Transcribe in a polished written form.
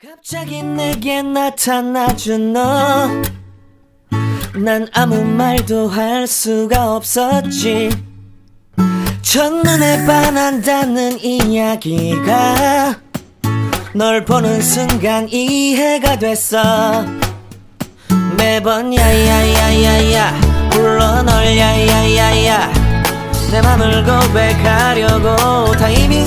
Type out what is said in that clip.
갑자기 내게 나타나준 너, 난 아무 말도 할 수가 없었지. 첫눈에 반한다는 이야기가 널 보는 순간 이해가 됐어. 매번 야야야야야 불러 널 야야야야 내 맘을 고백하려고 타이밍